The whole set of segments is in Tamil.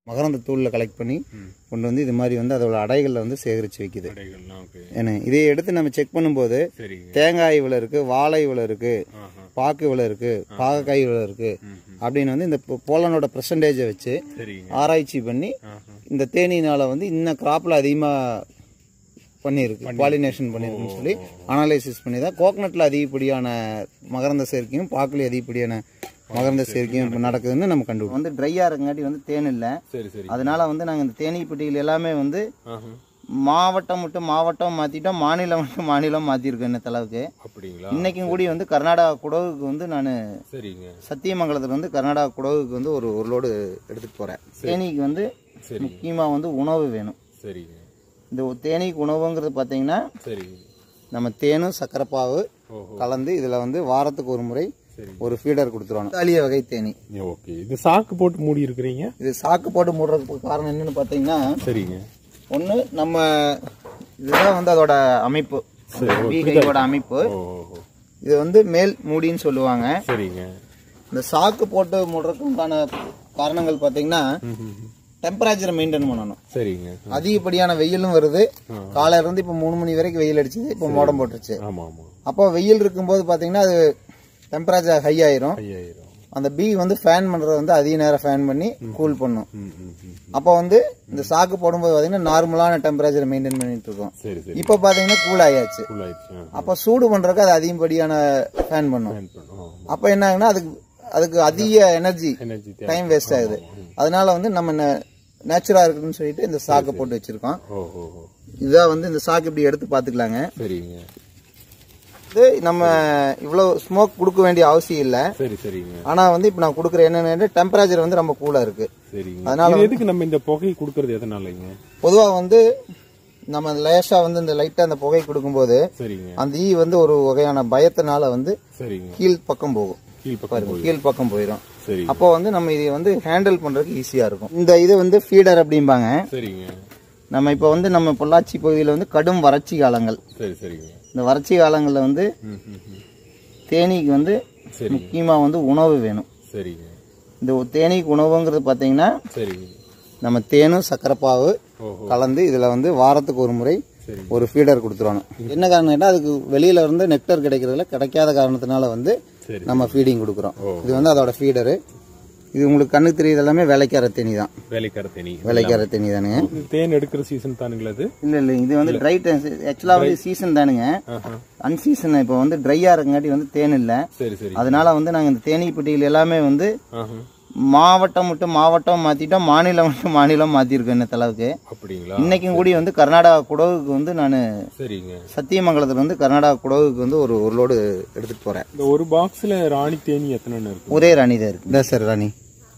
மகரந்த தூளில் கலெக்ட் பண்ணி கொண்டு வந்து இது மாதிரி வந்து அதோட அடைகளில் வந்து சேகரித்து வைக்குது. ஏன்னா இதை எடுத்து நம்ம செக் பண்ணும்போது தேங்காய் இவ்வளோ இருக்குது, வாழை இவ்வளோ இருக்குது, பாக்கு இவ்வளோ இருக்குது, பாகக்காய் இவ்வளோ இருக்குது அப்படின்னு வந்து இந்த போலனோட பெர்சன்டேஜை வச்சு ஆராய்ச்சி பண்ணி இந்த தேனீனால் வந்து இன்னும் கிராப்பில் அதிகமாக பண்ணியிருக்கு, பாலினேஷன் பண்ணியிருக்குன்னு சொல்லி அனலைசிஸ் பண்ணி தான் கோகனட்டில் அதிகப்படியான மகரந்த சேர்க்கையும் பாக்குலேயும் அதிகப்படியான மகரந்த சேர்க்கையும் இப்போ நடக்குதுன்னு நம்ம கண்டுபிடிச்சோம். வந்து ட்ரையாக இருக்கங்காட்டி வந்து தேன் இல்லை, அதனால வந்து நாங்கள் இந்த தேனீ பெட்டிகள் எல்லாமே வந்து மாவட்டம் மட்டும் மாவட்டம் மாற்றிட்டோம், மாநிலம் மட்டும் மாநிலம் மாற்றிருக்கோம். இந்த அளவுக்கு இன்னைக்கும் கூடி வந்து கர்நாடகா குடவுக்கு வந்து நான் சத்தியமங்கலத்தில் வந்து கர்நாடகா குடவுக்கு வந்து ஒரு லோடு எடுத்துகிட்டு போகிறேன். தேனீக்கு வந்து முக்கியமாக வந்து உணவு வேணும். இந்த தேனீக்கு உணவுங்கிறது பார்த்தீங்கன்னா நம்ம தேனும் சக்கரைப்பாவு கலந்து இதில் வந்து வாரத்துக்கு ஒரு முறை ஒரு ஃபீடர் கொடுத்துருவாங்க. தாலிய வகை தேனி. ஓகே, இது சாக்கு போட்டு மூடி இருக்கிறீங்க. இது சாக்கு போட்டு மூடுறதுக்கு காரணம் என்னன்னு பார்த்தீங்கன்னா, ஒன்று நம்ம இதுதான் வந்து அதோட அமைப்பு, பீகையோட அமைப்பு. இது வந்து மேல் மூடின்னு சொல்லுவாங்க. இந்த சாக்கு போட்டு மூடுறதுக்கு உண்டான காரணங்கள் பார்த்தீங்கன்னா டெம்பரேச்சரை மெயின்டைன் பண்ணணும். அதிகப்படியான வெயிலும் வருது, காலையில இருந்து இப்போ 3 மணி வரைக்கும் வெயில் அடிச்சது, இப்போ மோடம் போட்டுருச்சு. அப்போ வெயில் இருக்கும்போது பார்த்தீங்கன்னா அது டெம்பரேச்சர் ஹை ஆயிரும். அந்த பீ வந்து ஃபேன் பண்றது வந்து அதிக நேரம் ஃபேன் பண்ணி கூல் பண்ணும். அப்போ வந்து இந்த சாக்கு போடும்போது பாத்தீங்கன்னா நார்மலான டெம்பரேச்சரை மெயின்டைன் பண்ணிட்டு இருக்கோம். இப்போ பாத்தீங்கன்னா கூல் ஆயாச்சு. அப்போ சூடு பண்றதுக்கு அது அதிகப்படியான ஃபேன் பண்ணும். அப்போ என்ன ஆகுன்னா அதுக்கு அதிக எனர்ஜி டைம் வேஸ்ட் ஆகுது. அதனால வந்து நம்ம நேச்சுரா இருக்குன்னு சொல்லிட்டு இந்த சாக்கு போட்டு வச்சிருக்கோம். இதான் வந்து இந்த சாக்கு இப்படி எடுத்து பாத்துக்கலாங்க. நம்ம இவ்வளவு ஸ்மோக் கொடுக்க வேண்டிய அவசியம் இல்ல. ஆனா வந்து இப்ப நான் கொடுக்கற என்னன்னு டெம்பரேச்சர் வந்து ரொம்ப கூலா இருக்கு. அதனால எதுக்கு நம்ம இந்த புகை கொடுக்கறது எதனாலங்க? பொதுவா வந்து நம்ம லேசா வந்து இந்த லைட்டா அந்த புகை கொடுக்கும்போது அந்த ஈ வந்து ஒரு வகையான பயத்தினால வந்து கீழ் பக்கம் போகும், கீழ் பக்கம் போயிடும். அப்போ வந்து நம்ம இதை வந்து ஹேண்டில் பண்றதுக்கு ஈஸியா இருக்கும். இந்த இது வந்து ஃபீடர் அப்படிம்பாங்க. நம்ம இப்ப வந்து நம்ம பொள்ளாச்சி பகுதியில வந்து கடும் வறட்சி காலங்கள். இந்த வறட்சி காலங்களில் வந்து தேனீக்கு வந்து முக்கியமா வந்து உணவு வேணும். இந்த தேனீக்கு உணவுங்கிறது பார்த்தீங்கன்னா நம்ம தேனும் சக்கரைப்பாவு கலந்து இதில் வந்து வாரத்துக்கு ஒரு முறை ஒரு ஃபீடர் கொடுத்துருவாங்க. என்ன காரணம் கேட்டால் அதுக்கு வெளியில இருந்து நெக்டர் கிடைக்கிறதுல கிடைக்காத காரணத்தினால வந்து நம்ம ஃபீடிங் கொடுக்குறோம். இது வந்து அதோட ஃபீடரு. இது உங்களுக்கு கண்ணுக்கு தெரியுது எல்லாமே வேலைக்கார தேனி தான். வேலைக்கார தேனி தானுங்க. தேன் எடுக்கிற சீசன் தானுங்களா இது? இல்ல இது வந்து ட்ரை ஆக்சுவலா வந்து சீசன் தானுங்க. அன்சீசன் இப்போ வந்து ட்ரையா இருக்கங்காட்டி வந்து தேன் இல்ல. அதனால வந்து நாங்க இந்த தேனீ பெட்டிகள் எல்லாமே வந்து மாவட்டம் மட்டும் மாவட்டம் மாத்திட்டோம், மாநிலம் மட்டும் மாநிலம் மாத்திருக்கோம். இந்த அளவுக்கு இன்னைக்கும் கூடி வந்து கர்நாடகா குடவுக்கு வந்து நான் சத்தியமங்கலத்துல வந்து கர்நாடகா குடவுக்கு வந்து ஒரு லோடு எடுத்துட்டு போறேன். இந்த ஒரு பாக்ஸ்ல ராணி தேனி எத்தனை இருக்கு? ஒரே ராணி தான் இருக்கு. இந்த சார் ராணி.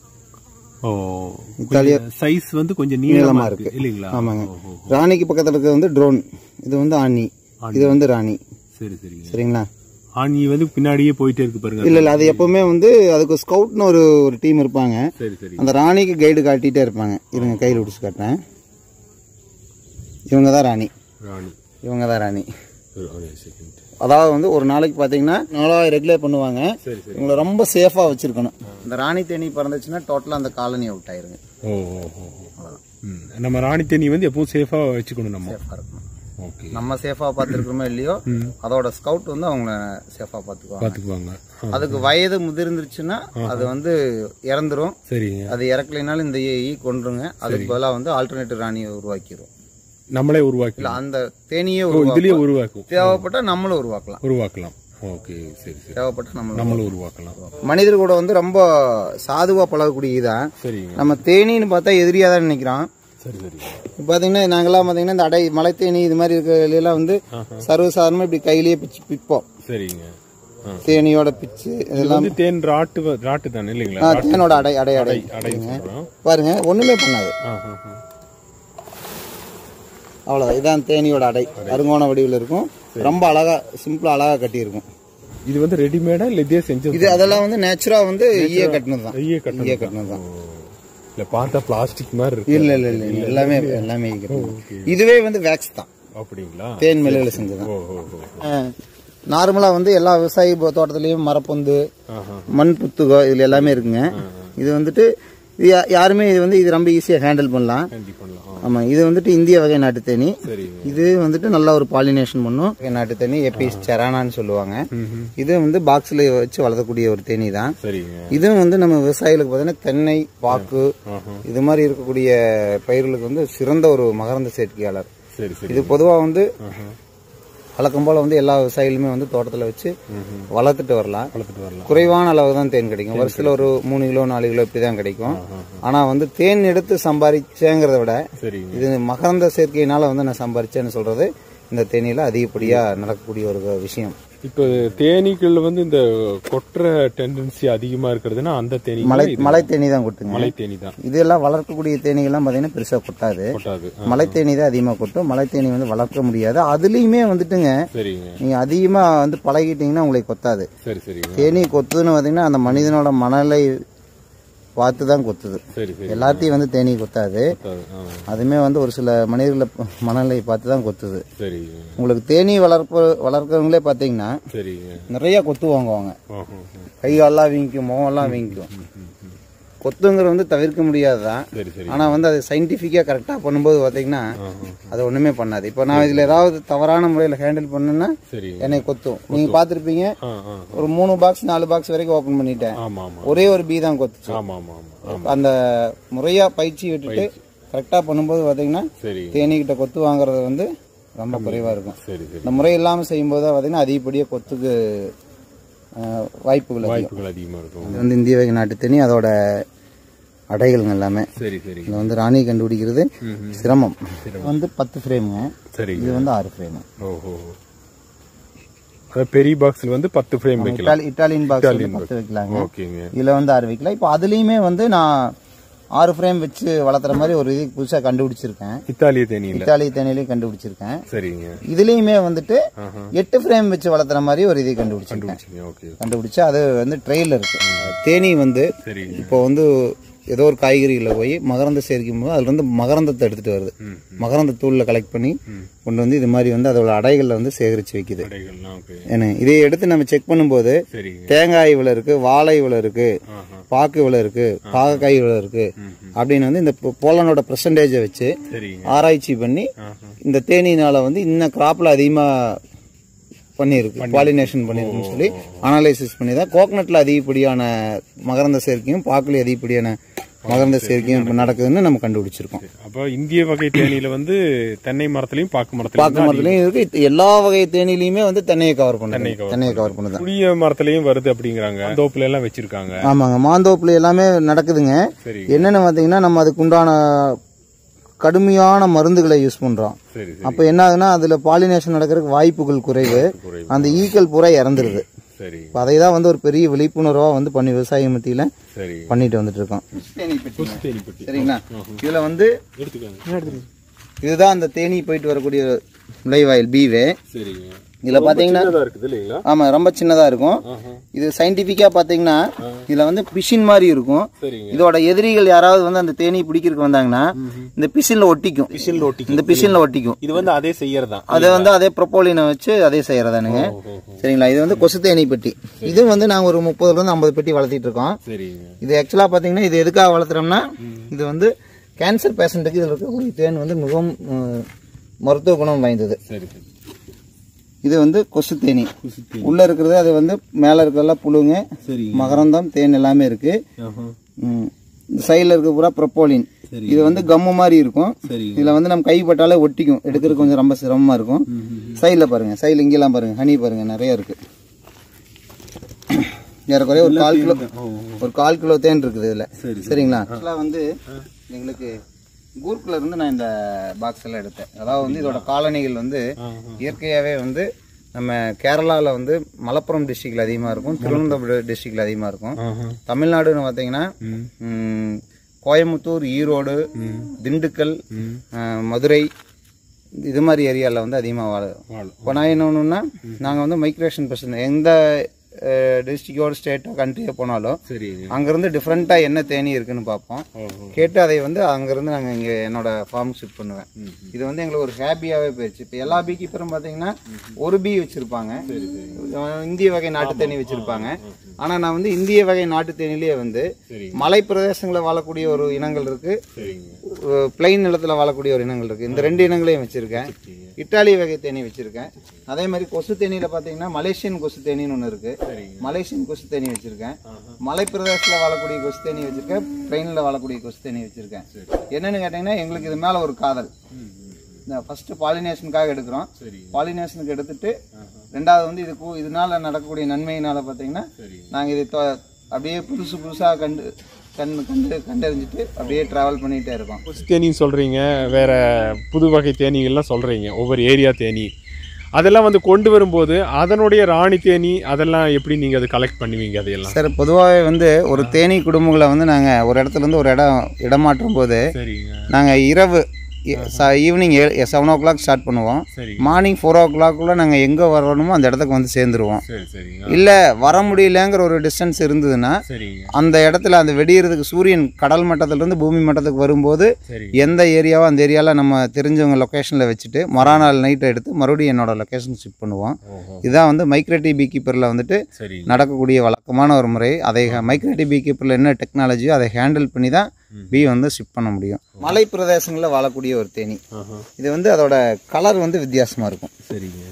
சைஸ் வந்து கொஞ்சம் நீளமா இருக்கு இல்லீங்களா? ஆமாங்க. ராணிக்கு பக்கத்துல இருக்கிறது வந்து ட்ரோன், இது வந்து ஆணி, இது வந்து ராணி. சரிங்களா? ஆணி வந்து பின்னாடியே போயிட்டே இருக்கு பாருங்க. இல்ல அது எப்பவுமே வந்து அதுக்கு ஸ்கவுட்னு ஒரு டீம் இருப்பாங்க. அந்த ராணிக்கு கைடு காட்டிட்டே இருப்பாங்க. இருங்க கையில் பிடிச்சு காட்டுறேன். இவங்க தான் ராணி. இவங்க தான் ராணி. அதாவது வந்து ஒரு நாளைக்கு பாத்தீங்கன்னா 4000 ரெகுலேட் பண்ணுவாங்க. இவங்களை ரொம்ப சேஃபா வச்சிருக்கணும். இந்த ராணி தேனி பறந்துச்சுன்னா டோட்டலா அந்த காலனி அவுட் ஆயிருங்க. நம்ம ராணி தேனி வந்து எப்பவும் சேஃபா வச்சுக்கணும். நம்ம சேஃபா இருக்கணும். நம்ம சேஃபா பாத்துருக்கோமோ இல்லையோ அதோட ஸ்கவுட் வந்து அவங்க சேஃபா பாத்துக்குவாங்க. அதுக்கு வயது முதிர்ந்துருச்சுன்னா அது வந்து இறந்துரும். அது இறக்கலைனாலும் இந்த ஈ கொன்றுங்க. அதுக்கு பதிலாக வந்து ஆல்டர்னேட்டிவ் ராணியை உருவாக்கிடும். நம்மளே உருவாக்கி அந்த தேனியே உருவாக்கும். தேவைப்பட்டா நம்மளும் உருவாக்கலாம். ஓகே, சரி. தேவைப்பட்டா நம்மளும் உருவாக்கலாம். மனிதர் கூட வந்து ரொம்ப சாதுவா பழகக்கூடிய இதான். நம்ம தேனின்னு பார்த்தா எதிரியா தான் நினைக்கிறான். பாத்தீங்கன்னா நாங்கெல்லாம் பாத்தீங்கன்னா இந்த அடை மலை தேனி இது மாதிரி இருக்கிற வந்து சர்வசாதாரணமா இப்படி கையிலேயே பிப்போம். தேனியோட பிச்சு இதெல்லாம் தேன் ராட்டு தானே இல்லைங்களா? தேனோட அடை பாருங்க, ஒண்ணுமே பண்ணாது. அவ்வளவுதான். இதான் தேனியோட அடை. அருங்கோண வடிவில் இருக்கும். ரொம்ப அழகா சிம்பிளா அழகா கட்டி இருக்கும். இது வந்து ரெடிமேடா இல்ல இதே செஞ்சு? இது அதெல்லாம் வந்து நேச்சுரா வந்து ஈய கட்டினதுதான். இல்ல பார்த்தா பிளாஸ்டிக் மாதிரி இருக்கு. இல்ல எல்லாமே இதுவே வந்து வேக்ஸ் தான். அப்படிங்களா? தேன் மெல்லுல செஞ்சதுதான். நார்மலா வந்து எல்லா விவசாய தோட்டத்திலயும் மரப்பொந்து, மண் புத்துகோ இதுல எல்லாமே இருக்குங்க. இது வந்துட்டு இது யாருமே இது வந்து இது ரொம்ப ஈஸியாக ஹேண்டில் பண்ணலாம். ஆமாம், இது வந்துட்டு இந்திய வகை நாட்டு தேனி. இது வந்துட்டு நல்லா ஒரு பாலினேஷன் பண்ணும். நாட்டு தேனி எபிஸ் செரானான்னு சொல்லுவாங்க. இது வந்து பாக்ஸில் வச்சு வளர்த்தக்கூடிய ஒரு தேனி தான். இதுவும் வந்து நம்ம விவசாயிகளுக்கு பார்த்தீங்கன்னா தென்னை, பாக்கு இது மாதிரி இருக்கக்கூடிய பயிர்களுக்கு வந்து சிறந்த ஒரு மகரந்த சேர்க்கையாளர். இது பொதுவாக வந்து வழக்கம் போல வந்து எல்லா விவசாயிகளுமே வந்து தோட்டத்தில் வச்சு வளர்த்துட்டு வரலாம். குறைவான அளவு தான் தேன் கிடைக்கும். வருஷத்துல ஒரு 3 கிலோ 4 கிலோ இப்படிதான் கிடைக்கும். ஆனா வந்து தேன் எடுத்து சம்பாதிச்சேங்கிறத விட இது மகரந்த சேர்க்கையினால வந்து நான் சம்பாதிச்சேன்னு சொல்றது இந்த தேனியில அதிகப்படியா நடக்கக்கூடிய ஒரு விஷயம். இப்போ தேனீக்கள் வந்து இந்த கொட்டுற டெண்டன்சி அதிகமா இருக்கிறதுனா அந்த தேனி மலை தேனி தான் கொட்டுங்க. மலை தேனி தான். இதெல்லாம் வளர்க்கக்கூடிய தேனீகள்லாம் பாத்தீங்கன்னா பெருசா கொட்டாது. மலை தேனி தான் அதிகமா கொட்டும். மலை தேனி வந்து வளர்க்க முடியாது. அதுலயுமே வந்துட்டுங்க நீங்க அதிகமா வந்து பழகிட்டீங்கன்னா உங்களுக்கு கொத்தாது. தேனி கொத்துதுன்னு பாத்தீங்கன்னா அந்த மனிதனோட மணலை பார்த்து தான் கொத்துது. எல்லாத்தையும் வந்து தேனி கொத்தாது. அதுமே வந்து ஒரு சில மனிதர்களை மணலை பார்த்து தான் கொத்துது. உங்களுக்கு தேனி வளர்க்கறவங்களே பாத்தீங்கன்னா நிறைய கொத்து வாங்குவாங்க. கை காலெல்லாம் வீங்கிக்கும், முகம்லாம் வீங்கிக்கும். கொத்துங்கிறது வந்து தவிர்க்க முடியாதுதான். ஆனா வந்து அது சயின்டிபிக்கா கரெக்டா பண்ணும்போது பாத்தீங்கன்னா அது ஒண்ணுமே பண்ணாது. இப்ப நான் இதுல ஏதாவது தவறான முறையில ஹேண்டில் பண்ணேன்னா என்னை கொத்தும். நீங்க பாத்துருப்பீங்க, ஒரு 3 பாக்ஸ் 4 பாக்ஸ் வரைக்கும் ஓபன் பண்ணிட்டேன். ஒரே ஒரு பீ தான் கொத்துச்சு. அந்த முறையா பயிற்சி விட்டுட்டு கரெக்டா பண்ணும்போது பாத்தீங்கன்னா தேனீகிட்ட கொத்து வாங்குறது வந்து ரொம்ப குறைவா இருக்கும். இந்த முறை இல்லாம செய்யும் போது பாத்தீங்கன்னா அதிகப்படியா கொத்துக்கு வாய்ப்புகள் அதிகமா இருக்கும். இது வந்து இந்திய வகை நாட்டு தேனி. அதோட அடைகள் எல்லாமே இது வந்து ராணி கண்டுபிடிக்கிறது சிரமம். வந்து 10 ஃப்ரேமுங்க. இது வந்து 6 ஃப்ரேம். பெரிய பாக்ஸ்ல வந்து 10 ஃப்ரேம் வைக்கலாம். இட்டாலியன் பாக்ஸ் 10 வைக்கலாங்க. இதுல வந்து 6 வைக்கலாம். இப்போ அதுலயுமே வந்து நான் 6 ஃப்ரேம் வச்சு வளர்த்துற மாதிரி ஒரு இது புதுசா கண்டுபிடிச்சிருக்கேன். இத்தாலிய தேனிலையும் கண்டுபிடிச்சிருக்கேன். இதுலயுமே வந்துட்டு 8 ஃப்ரேம் வச்சு வளர்த்துற மாதிரி ஒரு இது கண்டுபிடிச்சு அது வந்து ட்ரெயில இருக்கு. தேனி வந்து இப்போ வந்து ஏதோ ஒரு காய்கறிகளை போய் மகரந்த சேர்க்கும் போது அதுல இருந்து மகரந்தத்தை எடுத்துட்டு வருது. மகரந்த தூள்ல கலெக்ட் பண்ணி கொண்டு வந்து இது மாதிரி வந்து அதோட அடைகள்ல வந்து சேகரிச்சு வைக்குது. ஏன்னா இதை எடுத்து நம்ம செக் பண்ணும்போது தேங்காய் இவ்வளவு இருக்கு, வாழை இவ்வளவு இருக்கு, பாக்கு இவ்வளவு இருக்கு, பாகக்காய் இவ்வளவு இருக்கு அப்படின்னு வந்து இந்த போலனோட பெர்சன்டேஜை வச்சு ஆராய்ச்சி பண்ணி இந்த தேனினால வந்து இன்னும் கிராப்ல அதிகமா பண்ணிருக்கு, பாலினேஷன் பண்ணிருக்குன்னு சொல்லி அனலைசிஸ் பண்ணி தான் கோகனட்ல அதிகப்படியான மகரந்த சேர்க்கையும் பாக்குல அதிகப்படியான மகரந்த சேர்க்கையும் நடக்குதுன்னு நம்ம கண்டுபிடிச்சிருக்கோம். அப்ப இந்திய வகை தேனியில வந்து தென்னை மரத்திலையும் பாக்கு மரத்திலையும் இருக்கு. எல்லா வகை தேனிலையுமே வந்து தென்னையை கவர் பண்ணுது. புளிய மரத்திலையும் வருது அப்படிங்கிறாங்க. மாந்தோப்புல எல்லாம் வச்சிருக்காங்க. ஆமாங்க, மாந்தோப்புல எல்லாமே நடக்குதுங்க. என்னன்னு பாத்தீங்கன்னா நம்ம அதுக்கு உண்டான கடுமையான மருந்துகளை யூஸ் பண்றோம். அப்ப என்ன ஆகுதுன்னா அதுல பாலினேஷன் நடக்கிறதுக்கு வாய்ப்புகள் குறைவு. அந்த ஈக்கள் பூரா இறந்துருது. அதை தான் வந்து ஒரு பெரிய விழிப்புணர்வா வந்து பண்ணி விவசாய மத்தியில பண்ணிட்டு வந்துட்டு இருக்கோம். சரிங்களா, இதுல வந்து இதுதான் அந்த தேனி போயிட்டு வரக்கூடிய நுழைவாயில் பீவே. இதுல பாத்தீங்கன்னா ஆமா ரொம்ப சின்னதா இருக்கும். இது சயின்டிபிக்கா பாத்தீங்கன்னா இதுல வந்து பிசின் மாதிரி இருக்கும். இதோட எதிரிகள் யாராவது வந்து அந்த தேனி பிடிக்கிறதுக்கு வந்தாங்கன்னா இந்த பிசின்ல ஒட்டிக்கும். இந்த பிசின்ல ஒட்டிக்கும். இது வந்து அதே செய்யறதா, அதை வந்து அதே ப்ரோபோலினை வச்சு அதே செய்யறதானுங்க. சரிங்களா, இது வந்து கொசு தேனி பெட்டி. இது வந்து நாங்க ஒரு 30 to 50 பெட்டி வளர்த்திட்டு இருக்கோம். இது ஆக்சுவலா பாத்தீங்கன்னா இது எதுக்காக வளர்த்துறோம்னா இது வந்து கேன்சர் பேஷண்ட்டுக்கு இதுல இருக்கக்கூடிய தேன் வந்து மிகவும் மருத்துவ குணம் வாய்ந்தது. இது வந்து கொசு தேனி. உள்ள இருக்கிறது அது வந்து மேல இருக்கிறதெல்லாம் புழுங்க, மகரந்தம், தேன் எல்லாமே இருக்கு. சைடுல இருக்க பூரா ப்ரோபோலின். இது வந்து கம்மு மாதிரி இருக்கும். இதுல வந்து நம்ம கைப்பட்டாலே ஒட்டிக்கும். எடுக்கிறது கொஞ்சம் ரொம்ப சிரமமா இருக்கும். சைடுல பாருங்க, சைடுல இங்கெல்லாம் பாருங்க, ஹனி பாருங்க நிறைய இருக்கு. ஏறக்குறைய ஒரு 1/4 கிலோ தேன் இருக்குது இதுல. சரிங்களா, வந்து எங்களுக்கு கூர்க்ல இருந்து நான் இந்த பாக்ஸ் எல்லாம் எடுத்தேன். அதாவது வந்து இதோட காலனிகள் வந்து இயற்கையாவே வந்து நம்ம கேரளாவில் வந்து மலப்புரம் டிஸ்ட்ரிக்ட்ல அதிகமா இருக்கும், திருவனந்தபுரம் டிஸ்ட்ரிக்ட்ல அதிகமா இருக்கும். தமிழ்நாடுன்னு பாத்தீங்கன்னா கோயம்புத்தூர், ஈரோடு, திண்டுக்கல், மதுரை இது மாதிரி ஏரியாவில் வந்து அதிகமாக வாழும். இப்போ நான் என்ன ஒன்றுன்னா நாங்கள் வந்து மைக்ரேஷன் பர்சன் எந்த டிஸ்ட்ரிக்டோ ஸ்டேட்டோ கண்ட்ரியோ போனாலும் அங்கேருந்து டிஃப்ரெண்ட்டாக என்ன தேனி இருக்குன்னு பார்ப்போம். கேட்டு அதை வந்து அங்கேருந்து நாங்கள் இங்கே என்னோட ஃபார்ம் ஷிஃப்ட் பண்ணுவேன். இது வந்து எங்களுக்கு ஒரு ஹாப்பியாகவே போயிடுச்சு. இப்போ எல்லா பீ கீப்பரும் பார்த்தீங்கன்னா ஒரு பீ வச்சுருப்பாங்க, இந்திய வகை நாட்டு தேனி வச்சுருப்பாங்க. ஆனால் நான் வந்து இந்திய வகை நாட்டு தேனிலேயே வந்து மலை பிரதேசங்களில் வாழக்கூடிய ஒரு இனங்கள் இருக்குது, பிளைன் நிலத்தில் வாழக்கூடிய ஒரு இனங்கள் இருக்குது. இந்த 2 இனங்களையும் வச்சுருக்கேன். இட்டாலி வகை தேனி வச்சுருக்கேன். அதே மாதிரி கொசு தேனியில் பார்த்தீங்கன்னா மலேசியன் கொசு தேனின்னு ஒன்று இருக்குது, மலேசியன் கொசு தேனி வச்சுருக்கேன். மலை பிரதேசத்தில் வாழக்கூடிய கொசு தேனி வச்சுருக்கேன், பிளைனில் வாழக்கூடிய கொசு தேனி வச்சுருக்கேன். என்னென்னு கேட்டிங்கன்னா எங்களுக்கு இது மேலே ஒரு காதல். இந்த ஃபஸ்ட்டு பாலினேஷனுக்காக எடுக்கிறோம். பாலினேஷனுக்கு எடுத்துட்டு ரெண்டாவது வந்து இதனால நடக்கக்கூடிய நன்மையினால பார்த்தீங்கன்னா நாங்கள் இதை அப்படியே புதுசாக கண்டறிஞ்சிட்டு அப்படியே ட்ராவல் பண்ணிகிட்டே இருக்கோம். கொசு தேனின்னு சொல்கிறீங்க, வேறு புது வகை தேனீகள்லாம் சொல்கிறீங்க, ஒவ்வொரு ஏரியா தேனி அதெல்லாம் வந்து கொண்டு வரும்போது அதனுடைய ராணி தேனி அதெல்லாம் எப்படி நீங்கள் அதை கலெக்ட் பண்ணுவீங்க? அதையெல்லாம் சார் பொதுவாகவே வந்து ஒரு தேனி குடும்பங்களை வந்து நாங்கள் ஒரு இடத்துலேருந்து ஒரு இடமாற்றும் போது நாங்கள் இரவு ஈவினிங் 7 o'clock ஸ்டார்ட் பண்ணுவோம். மார்னிங் 4 o'clock நாங்கள் எங்கே வரணுமோ அந்த இடத்துக்கு வந்து சேர்ந்துருவோம். இல்லை வர முடியலங்கிற ஒரு டிஸ்டன்ஸ் இருந்ததுன்னா அந்த இடத்துல அந்த வெடிகிறதுக்கு சூரியன் கடல் மட்டத்திலிருந்து பூமி மட்டத்துக்கு வரும்போது எந்த ஏரியாவோ அந்த ஏரியாவில் நம்ம தெரிஞ்சவங்க லொக்கேஷனில் வச்சுட்டு மறுநாள் நைட்டை எடுத்து மறுபடியும் என்னோட லொக்கேஷன் ஷிஃப்ட் பண்ணுவோம். இதுதான் வந்து மைக்ரேட்டிவ் பீ கீப்பரில் வந்துட்டு நடக்கக்கூடிய வழக்கமான ஒரு முறை. அதை மைக்ரேட்டிவ் பீ கீப்பரில் என்ன டெக்னாலஜியோ அதை ஹேண்டில் பண்ணி தான் பீ வந்து ஷிஃப்ட் பண்ண முடியும். மலை பிரதேசங்களில் வாழக்கூடிய ஒரு தேனி. இது வந்து அதோட கலர் வந்து வித்தியாசமாக இருக்கும். சரிங்க,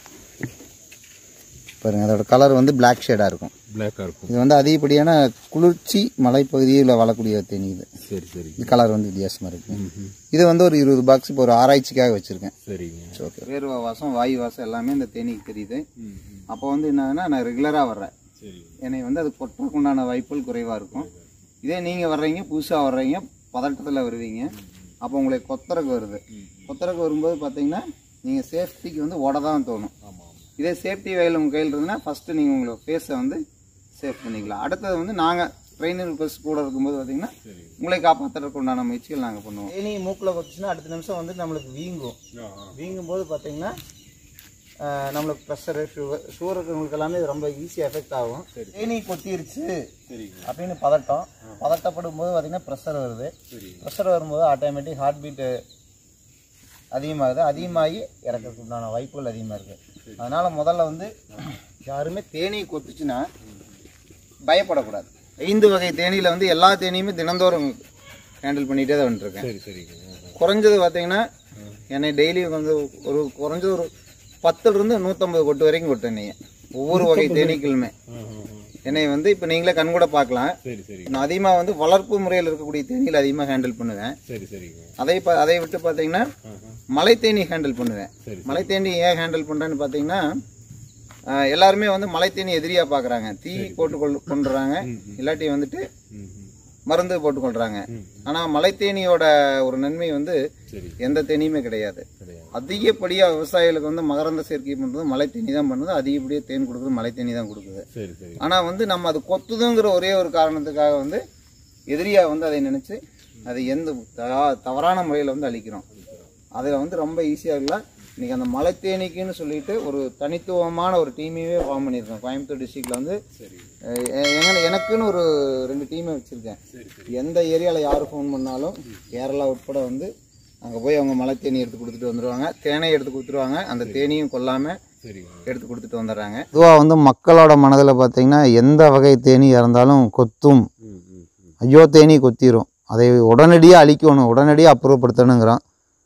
பாருங்க அதோட கலர் வந்து பிளாக் ஷேடாக இருக்கும். இது வந்து அதிகப்படியான குளிர்ச்சி மலைப்பகுதியில் வாழக்கூடிய ஒரு தேனி. இது இது கலர் வந்து வித்தியாசமாக இருக்கும். இது வந்து ஒரு 20 பாக்ஸ் இப்போ ஒரு ஆராய்ச்சிக்காக வச்சுருக்கேன். சரிங்க, ஓகே. வேர்வை வாசம் வாயு வாசம் எல்லாமே இந்த தேனிக்கு தெரியுது. அப்போ வந்து என்னன்னா நான் ரெகுலராக வர்றேன், என்னை வந்து அது கொட்டுறதுக்கு உண்டான வாய்ப்புகள் குறைவாக இருக்கும். இதே நீங்கள் வர்றீங்க, புதுசாக வர்றீங்க, பதட்டத்தில் வருவீங்க, அப்போ உங்களை கொத்தரக்கு வருது. கொத்தரக்கு வரும்போது பார்த்தீங்கன்னா நீங்கள் சேஃப்டிக்கு வந்து ஓட தான் தோணும். இதே சேஃப்டி வகையில் உங்கள் கையில் இருந்ததுன்னா ஃபஸ்ட்டு நீங்கள் உங்களோட ஃபேஸை வந்து சேஃப் பண்ணிக்கலாம். அடுத்தது வந்து நாங்கள் ட்ரெயினர் பஸ் கூட இருக்கும்போது பார்த்தீங்கன்னா உங்களை காப்பாற்றுறதுக்கு உண்டான முயற்சிகள் நாங்கள் பண்ணுவோம். தேனி மூக்கில் கொத்துச்சுன்னா அடுத்த நிமிஷம் வந்து நம்மளுக்கு வீங்கும் போது பார்த்தீங்கன்னா நம்மளுக்கு ப்ரெஷரு சுகர் இருக்கிறவங்களுக்கு எல்லாமே இது ரொம்ப ஈஸியாக எஃபெக்ட் ஆகும். தேனி கொத்திருச்சு அப்படின்னு பதட்டப்படும் போது பார்த்தீங்கன்னா ப்ரெஷர் வருது. ப்ரெஷர் வரும்போது ஆட்டோமேட்டிக் ஹார்ட் பீட்டு அதிகமாகி இறக்கிறதுக்கு உண்டான வாய்ப்புகள் அதிகமாக இருக்குது. அதனால் முதல்ல வந்து யாருமே தேனி கொத்துச்சுன்னா பயப்படக்கூடாது. 5 வகை தேனியில் வந்து எல்லா தேனியுமே தினந்தோறும் ஹேண்டில் பண்ணிகிட்டே தான் வந்துட்டுருக்கேன். குறைஞ்சது பார்த்தீங்கன்னா என்னை டெய்லி வந்து குறைஞ்சது ஒரு 10 to 150 கொட்டு வரைக்கும் கொட்டேன். நீங்கள் ஒவ்வொரு வகை தேனீக்களுமே என்னை வந்து இப்போ நீங்களே கண் கூட பார்க்கலாம். நான் அதிகமாக வந்து வளர்ப்பு முறையில் இருக்கக்கூடிய தேனியில் அதிகமாக ஹேண்டில் பண்ணுவேன். அதை விட்டு பார்த்தீங்கன்னா மலை தேனி ஹேண்டில் பண்ணுவேன். மலை தேனி ஏன் ஹேண்டில் பண்ணுறேன்னு பார்த்தீங்கன்னா எல்லாருமே வந்து மலை தேனி எதிரியாக பார்க்குறாங்க. தீ போட்டு கொண்டுறாங்க, இல்லாட்டி வந்துட்டு மருந்து போட்டு கொள்றாங்க. ஆனால் மலை தேனியோட ஒரு நன்மை வந்து எந்த தேனியுமே கிடையாது. அதிகப்படியாக விவசாயிகளுக்கு வந்து மகரந்த சேர்க்கை பண்ணுறது மலை தேனி தான் பண்ணுது, அதிகப்படியாக தேன் கொடுக்குறது மலை தேனி தான் கொடுக்குது. ஆனால் வந்து நம்ம அது கொத்துதுங்கிற ஒரே ஒரு காரணத்துக்காக வந்து எதிரியாக வந்து அதை நினச்சி அதை எந்த தவறான முறையில் வந்து அழிக்கிறோம். அதில் வந்து ரொம்ப ஈஸியாக இல்லை. இன்றைக்கி அந்த மலை தேனிக்குன்னு சொல்லிட்டு ஒரு தனித்துவமான ஒரு டீமையே ஃபார்ம் பண்ணியிருக்கோம். கோயம்புத்தூர் டிஸ்ட்ரிக்டில் வந்து எனக்குன்னு ஒரு 2 டீமை வச்சுருக்கேன். எந்த ஏரியாவில் யார் ஃபோன் பண்ணாலும் கேரளா உட்பட வந்து அங்கே போய் அவங்க மலை தேனி எடுத்து கொடுத்துட்டு வந்துடுவாங்க, தேனை எடுத்து கொடுத்துருவாங்க. அந்த தேனியும் கொல்லாமல் எடுத்து கொடுத்துட்டு வந்துடுறாங்க. பொதுவாக வந்து மக்களோட மனதில் பார்த்தீங்கன்னா எந்த வகை தேனி இருந்தாலும் கொத்தும், ஐயோ தேனி கொத்திரும், அதை உடனடியாக அழிக்கணும், உடனடியாக அப்புறப்படுத்தணுங்கிறோம்.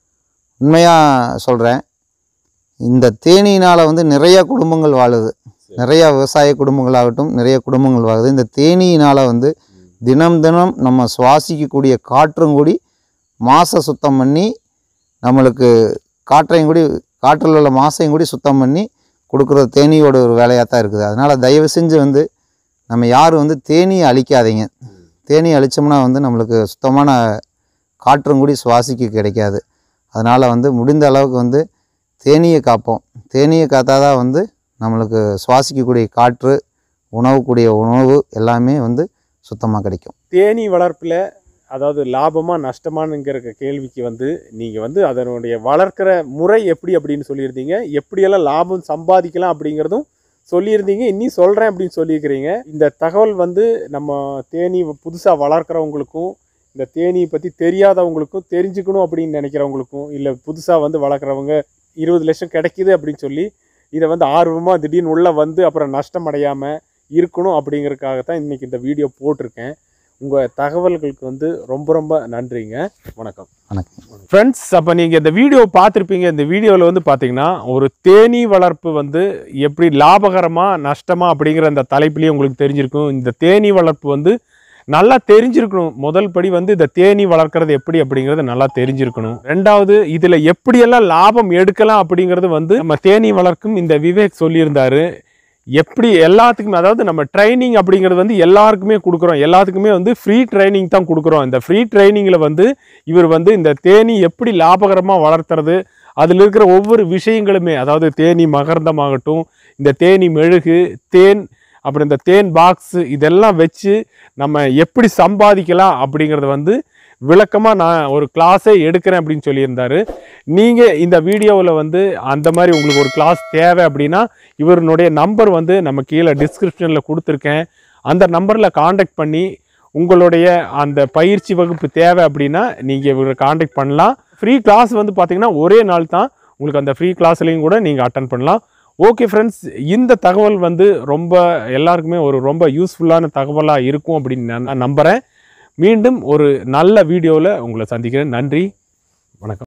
உண்மையாக சொல்கிறேன், இந்த தேனியினால் வந்து நிறைய குடும்பங்கள் வாழுது, நிறைய விவசாய குடும்பங்களாகட்டும் நிறைய குடும்பங்கள் வாழுது. இந்த தேனியினால் வந்து தினம் தினம் நம்ம சுவாசிக்கக்கூடிய காற்றும் கூடி மாசை சுத்தம் பண்ணி நம்மளுக்கு காற்றையும் கூடி காற்றில் உள்ள மாசையும் கூடி சுத்தம் பண்ணி கொடுக்குறது தேனியோட ஒரு வேலையாக தான் இருக்குது. அதனால் தயவு செஞ்சு வந்து நம்ம யாரும் வந்து தேனியை அழிக்காதீங்க. தேனியை அழித்தோம்னா வந்து நம்மளுக்கு சுத்தமான காற்றும் கூடி சுவாசிக்க கிடைக்காது. அதனால் வந்து முடிந்த அளவுக்கு வந்து தேனியை காப்போம். தேனியை காத்தாதான் வந்து நம்மளுக்கு சுவாசிக்கக்கூடிய காற்று, உணவு எல்லாமே வந்து சுத்தமாக கிடைக்கும். தேனி வளர்ப்பில் அதாவது லாபமாக நஷ்டமானுங்கிற கேள்விக்கு வந்து நீங்கள் வந்து அதனுடைய வளர்க்கிற முறை எப்படி அப்படின்னு சொல்லியிருந்தீங்க. எப்படியெல்லாம் லாபம் சம்பாதிக்கலாம் அப்படிங்கிறதும் சொல்லியிருந்தீங்க, இன்னும் சொல்கிறேன் அப்படின்னு சொல்லியிருக்கிறீங்க. இந்த தகவல் வந்து நம்ம தேனி புதுசாக வளர்க்குறவங்களுக்கும், இந்த தேனியை பற்றி தெரியாதவங்களுக்கும், தெரிஞ்சுக்கணும் அப்படின்னு நினைக்கிறவங்களுக்கும், இல்லை புதுசாக வந்து வளர்க்குறவங்க 20 லட்சம் கிடைக்கிது அப்படின்னு சொல்லி இதை வந்து ஆர்வமாக திடீர்னு உள்ளே வந்து அப்புறம் நஷ்டம் அடையாமல் இருக்கணும் அப்படிங்கிறதுக்காகத்தான் இன்றைக்கி இந்த வீடியோ போட்டிருக்கேன். உங்கள் தகவல்களுக்கு வந்து ரொம்ப ரொம்ப நன்றிங்க. வணக்கம். வணக்கம் ஃப்ரெண்ட்ஸ், அப்போ நீங்கள் இந்த வீடியோ பார்த்துருப்பீங்க. இந்த வீடியோவில் வந்து பார்த்தீங்கன்னா ஒரு தேனீ வளர்ப்பு வந்து எப்படி லாபகரமாக நஷ்டமாக அப்படிங்கிற அந்த தலைப்புலேயே உங்களுக்கு தெரிஞ்சிருக்கும். இந்த தேனீ வளர்ப்பு வந்து நல்லா தெரிஞ்சிருக்கணும். முதல் படி வந்து இந்த தேனீ வளர்க்குறது எப்படி அப்படிங்கிறது நல்லா தெரிஞ்சிருக்கணும். ரெண்டாவது, இதில் எப்படியெல்லாம் லாபம் எடுக்கலாம் அப்படிங்கிறது வந்து நம்ம தேனீ வளர்க்கும் இந்த விவேக் சொல்லியிருந்தாரு. எப்படி எல்லாத்துக்குமே, அதாவது நம்ம ட்ரைனிங் அப்படிங்கிறது வந்து எல்லாருக்குமே கொடுக்குறோம். எல்லாத்துக்குமே வந்து ஃப்ரீ ட்ரைனிங் தான் கொடுக்குறோம். இந்த ஃப்ரீ ட்ரைனிங்கில் வந்து இவர் வந்து இந்த தேனீ எப்படி லாபகரமாக வளர்த்துறது, அதில் இருக்கிற ஒவ்வொரு விஷயங்களுமே, அதாவது தேனீ மகரந்தமாகட்டும், இந்த தேனீ மெழுகு, தேன், அப்புறம் இந்த தேன் பாக்ஸு, இதெல்லாம் வச்சு நம்ம எப்படி சம்பாதிக்கலாம் அப்படிங்கிறத வந்து விளக்கமாக நான் ஒரு கிளாஸே எடுக்கிறேன் அப்படின்னு சொல்லியிருந்தார். நீங்கள் இந்த வீடியோவில் வந்து அந்த மாதிரி உங்களுக்கு ஒரு கிளாஸ் தேவை அப்படின்னா இவருடைய நம்பர் வந்து நம்ம கீழே டிஸ்கிரிப்ஷனில் கொடுத்துருக்கேன். அந்த நம்பரில் காண்டாக்ட் பண்ணி உங்களுடைய அந்த பயிற்சி வகுப்பு தேவை அப்படின்னா நீங்கள் இவரை காண்டாக்ட் பண்ணலாம். ஃப்ரீ கிளாஸ் வந்து பார்த்திங்கன்னா ஒரே நாள் தான். உங்களுக்கு அந்த ஃப்ரீ கிளாஸ்லையும் கூட நீங்கள் அட்டன் பண்ணலாம். ஓகே ஃப்ரெண்ட்ஸ், இந்த தகவல் வந்து ரொம்ப எல்லாருக்குமே ஒரு ரொம்ப யூஸ்ஃபுல்லான தகவலாக இருக்கும் அப்படின்னு நான் நம்புகிறேன். மீண்டும் ஒரு நல்ல வீடியோவில் உங்களை சந்திக்கிறேன். நன்றி, வணக்கம்.